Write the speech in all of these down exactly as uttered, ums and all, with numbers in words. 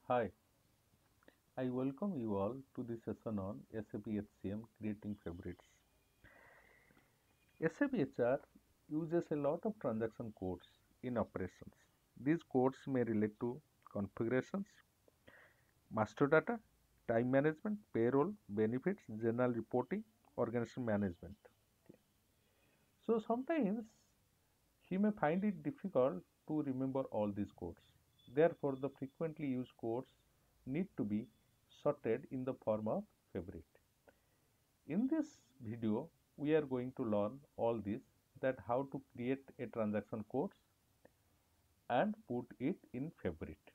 Hi, I welcome you all to this session on S A P H C M Creating Favorites. S A P H R uses a lot of transaction codes in operations. These codes may relate to configurations, master data, time management, payroll, benefits, general reporting, organization management. So sometimes you may find it difficult to remember all these codes. Therefore, the frequently used codes need to be sorted in the form of favorite. In this video, we are going to learn all this, that how to create a transaction codes and put it in favorite.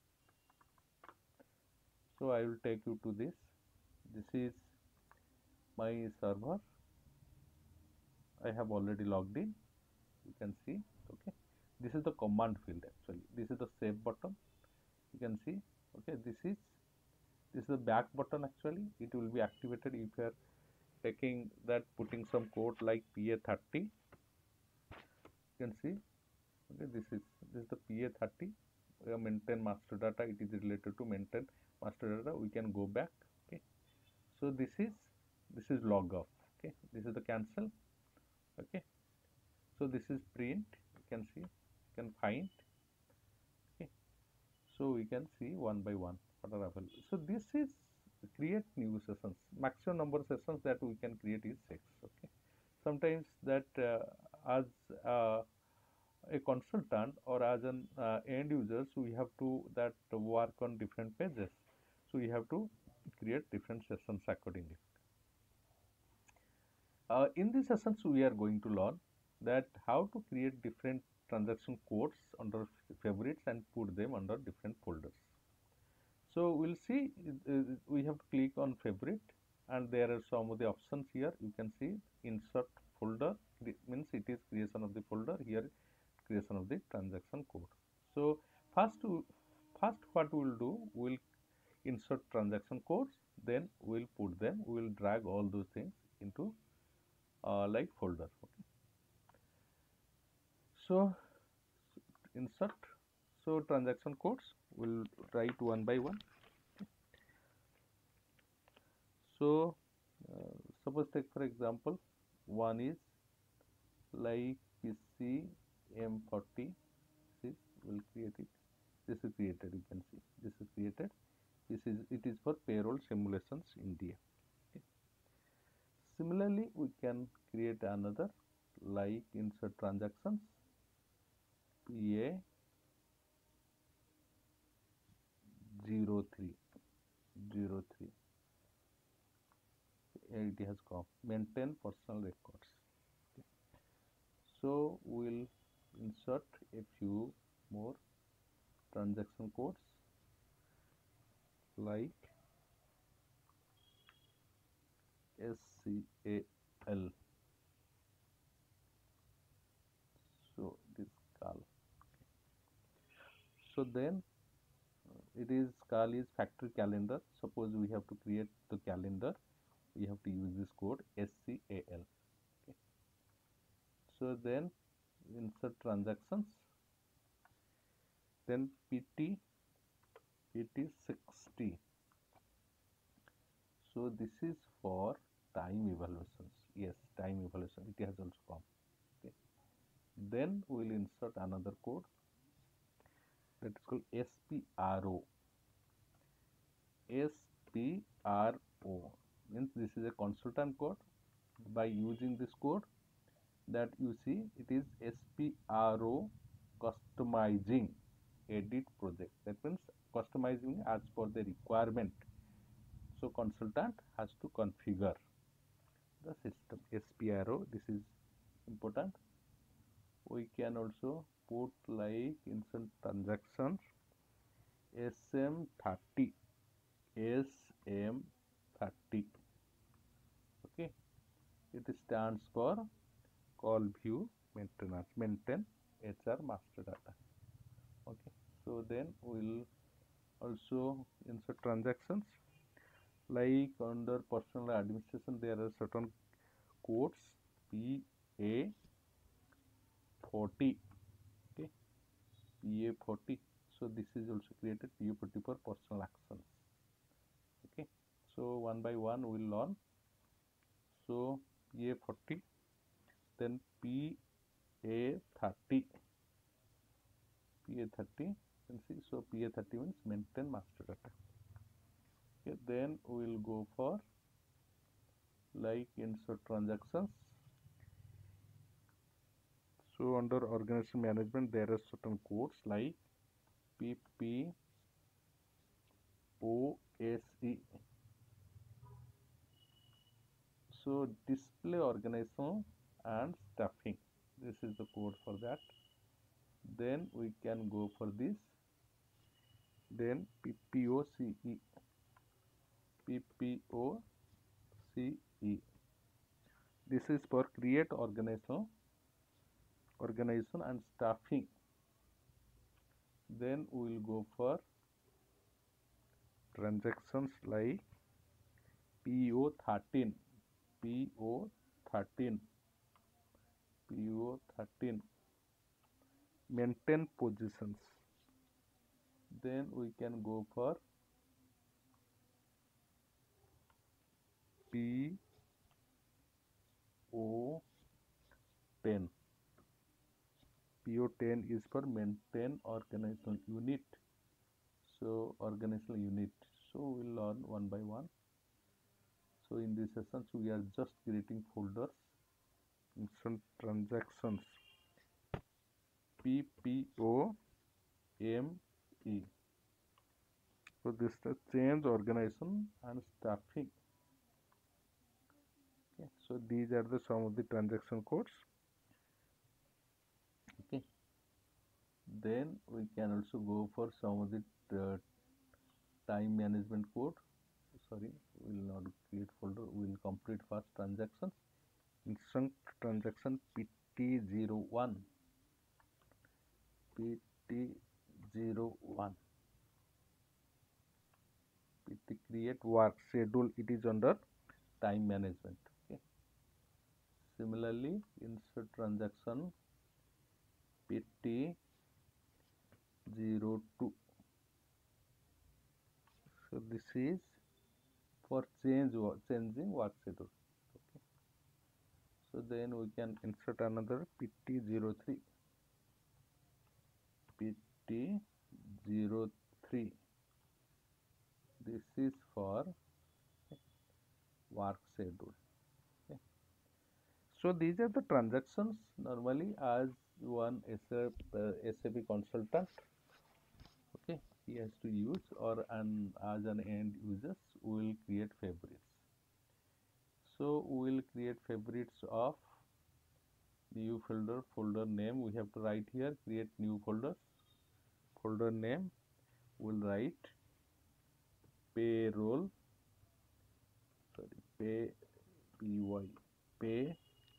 So I will take you to this. This is my server. I have already logged in. You can see. Okay. This is the command field actually. This is the save button. You can see. Okay. This is this is the back button actually. It will be activated if you are taking that, putting some code like P A thirty. You can see. Okay, this is this is the P A thirty. We have maintain master data. It is related to maintain master data. We can go back. Okay, so this is this is log off. Okay, this is the cancel. Okay, so this is print. You can see, you can find. Okay, so we can see one by one what are available. So this is create new sessions. Maximum number of sessions that we can create is six. Okay, sometimes that uh, as uh, a consultant or as an uh, end users, we have to that work on different pages, so we have to create different sessions accordingly. Uh, in these sessions we are going to learn that how to create different transaction codes under favorites and put them under different folders. So we'll see, uh, we have to click on favorite and there are some of the options here. You can see insert folder, it means it is creation of the folder. Here creation of the transaction code. So first first what we will do, we will insert transaction codes, then we will put them, we will drag all those things into uh, like folder. Okay, so insert, so transaction codes we will write one by one. So uh, suppose take for example, one is like P C M forty, this will create it. This is created, you can see this is created. This is it is for payroll simulations India. Okay. Similarly, we can create another like insert transactions P A zero three zero three. Here it has come maintain personal records. Okay. So we'll insert a few more transaction codes like S C A L. So this call. So then uh, it is call is factory calendar. Suppose we have to create the calendar, we have to use this code S C A L. Okay. So then insert transactions, then P T P T sixty. So this is for time evaluations. Yes, time evaluation, it has also come. Okay. Then we will insert another code that is called S P R O. S P R O means this is a consultant code. By using this code, that you see, it is S P R O customizing edit project. That means customizing as per the requirement. So consultant has to configure the system. S P R O, this is important. We can also put like insert transactions S M thirty. S M thirty. Okay, it stands for call view maintenance, maintain H R master data. Okay, so then we'll also insert transactions like under personal administration. There are certain codes P A forty. Okay, P A forty. So this is also created P O forty for personal actions. Okay, so one by one we'll learn. So P A forty, then P A thirty, P A thirty, you can see. So P A thirty means maintain master data. Okay, then we will go for like insert transactions. So under organization management there are certain codes like P P O S E. So display organization and staffing, this is the code for that. Then we can go for this. Then P P O C E, P P O C E, this is for create organization, organization and staffing. Then we will go for transactions like P O thirteen, P O thirteen, P O thirteen, maintain positions. Then we can go for P O ten. P O ten is for maintain organizational unit. So organizational unit. So we'll learn one by one. So in this session we are just creating folders. Instant transactions P P O M E. So this is change organization and staffing. Okay, so these are the some of the transaction codes. Okay, then we can also go for some of the uh, time management code. Sorry, we will not create folder, we will complete first transactions. Instant transaction P T zero one, P T zero one, P T create work schedule, it is under time management. Okay, similarly insert transaction P T zero two, so this is for change changing work schedule. Okay, so then we can insert another P T zero three, P T zero three, this is for work schedule. Okay, so these are the transactions normally as one S A P consultant, okay, he has to use, or an as an end users we will create favorites. So we will create favorites of new folder, folder name we have to write here, create new folders, folder name will write payroll, sorry, pay, P Y, pay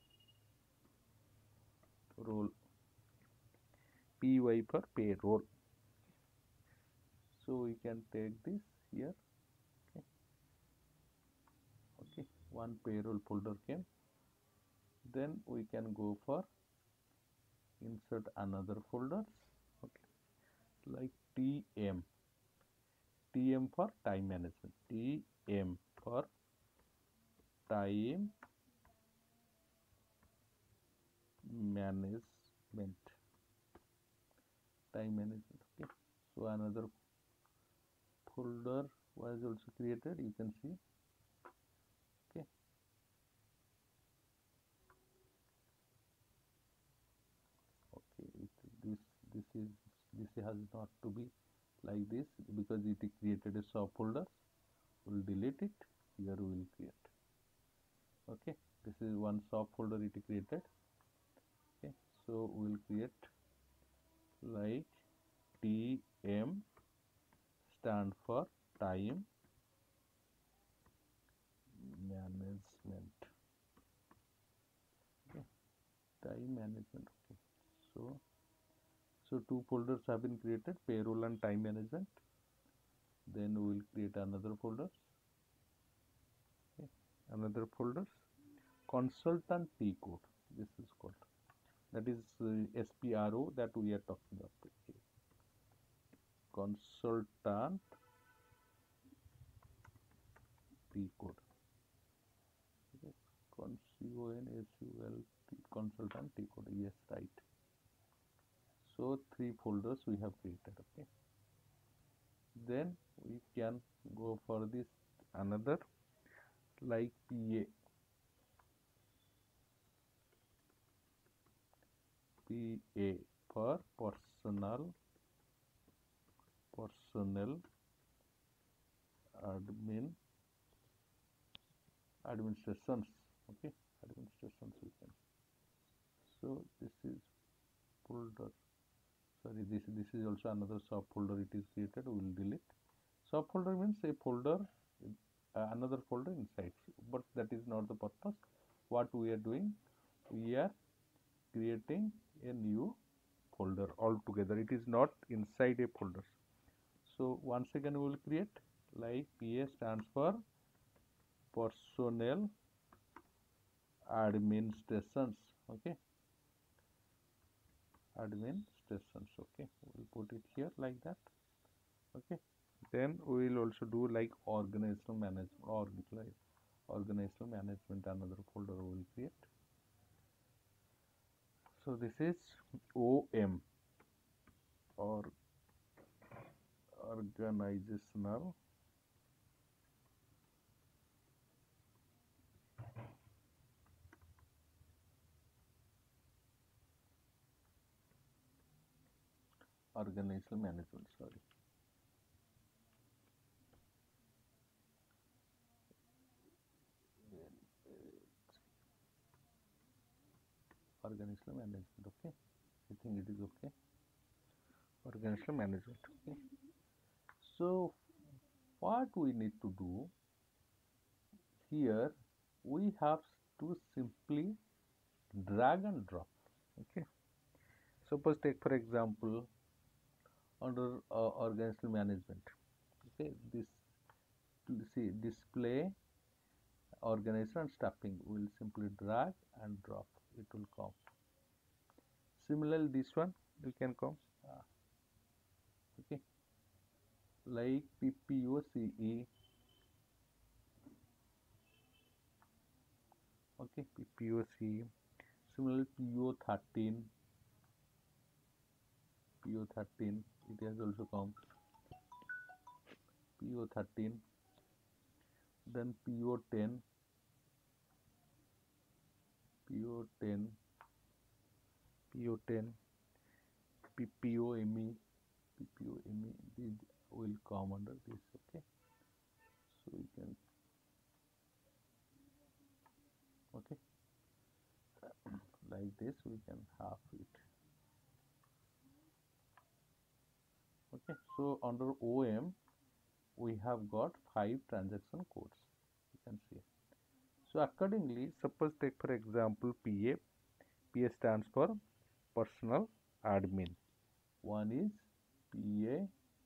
roll, P Y for payroll. So we can take this here. Okay, okay, one payroll folder came. Then we can go for insert another folders. Okay, like T M, T M for time management, T M for time management, time management. Okay, so another folder was also created, you can see. Okay, okay, it, this this is this has not to be like this because it created a subfolder. We'll delete it, here we will create. Okay, this is one subfolder it created. Okay, so we'll create like T M stand for time management. Okay, time management. Okay, so so two folders have been created, payroll and time management. Then we will create another folder. Okay, another folders, consultant T code, this is called, that is uh, S P R O that we are talking about here. consultant P code. Okay. Con C O N S U L T consultant T code. Yes, right. So three folders we have created. Okay. Then we can go for this another like P A. P A for personal personnel admin administrations. Okay, administrations we can. So this is folder. Sorry, this this is also another subfolder. It is created. We will delete. Subfolder means a folder, uh, another folder inside. But that is not the purpose. What we are doing, we are creating a new folder altogether. It is not inside a folder. So once again we will create like P A stands for personnel administrations. Okay, administrations. Okay, we will put it here like that. Okay, then we will also do like organizational management or like organizational management, another folder we will create. So this is O M or organizational organizational management. Sorry. Organizational management. Okay, I think it is okay. Organizational management. Okay. So what we need to do here, we have to simply drag and drop. Okay. Suppose take for example under uh, organizational management. Okay, this see display organization and staffing, we will simply drag and drop, it will come. Similarly this one you can come uh, okay, like P P O C E. Okay, P P O C E. Similarly P O thirteen, P O thirteen, it has also come. P O thirteen, then P O ten, P O ten, P O ten, P P O M E, P P O M E, these will come under this. Okay, so we can, okay, like this we can have it. Okay, so under O M we have got five transaction codes, you can see. So accordingly, suppose take for example P A. P A stands for personal admin. One is P A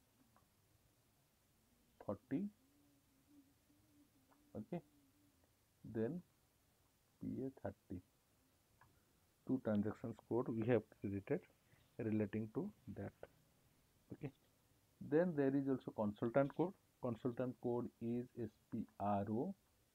forty. Okay, then P A thirty. Two transactions code we have created relating to that. Okay, then there is also consultant code. Consultant code is S P R O,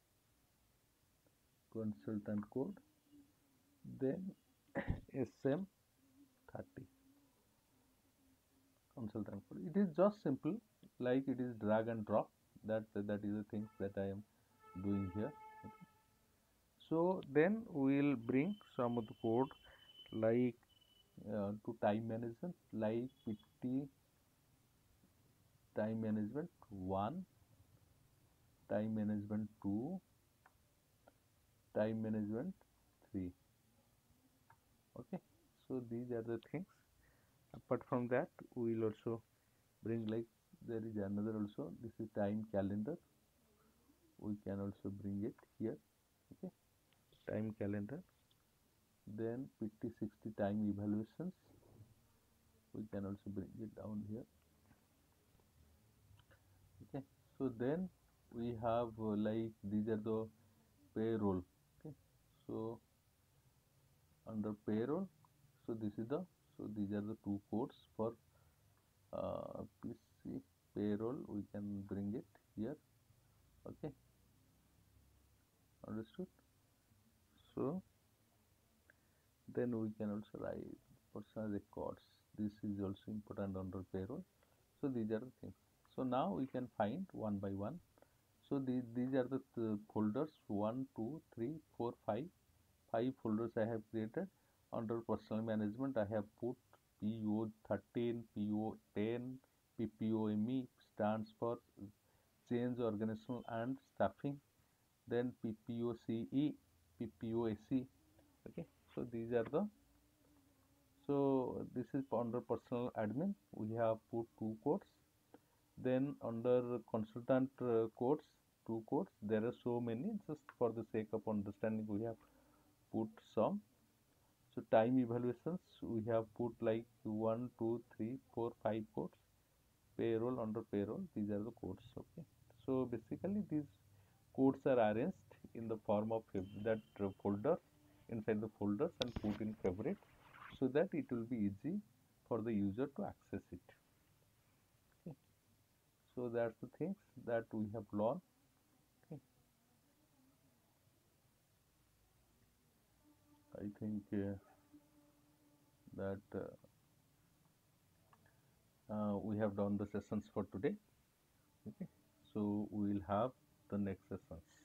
consultant code, then S M thirty, consultant code. It is just simple, like it is drag and drop. That that is the things that I am doing here. Okay. So then we will bring some of the code like uh, to time management, like P T time management one, time management two, time management three. Okay, so these are the things. Apart from that, we will also bring like there is another also. This is time calendar. We can also bring it here. Okay, time calendar. Then P T sixty time evaluations. We can also bring it down here. Okay, so then we have uh, like these are the payroll. Okay, so under payroll, so this is the, so these are the two codes for uh, P C payroll, we can bring it here. Okay, understood. So then we can also write personal records. This is also important under payroll. So these are the things. So now we can find one by one. So these, these are the th folders one, two, three, four, five. Five folders I have created. Under personal management, I have put P O thirteen, P O ten, P P O M E stands for change organizational and staffing. Then P P O C E, P P O S E. Okay, so these are the, so this is under personal admin. We have put two codes. Then under consultant uh, codes, two codes. There are so many. Just for the sake of understanding, we have put some. So time evaluations, we have put like one, two, three, four, five codes. Payroll, under payroll, these are the codes. Okay. So basically these codes are arranged in the form of that uh, folder, inside the folders, and put in favorite, so that it will be easy for the user to access it. Okay. So that's the things that we have learned. Okay. I think uh, that uh, uh, we have done the sessions for today. Okay. So we will have the next sessions.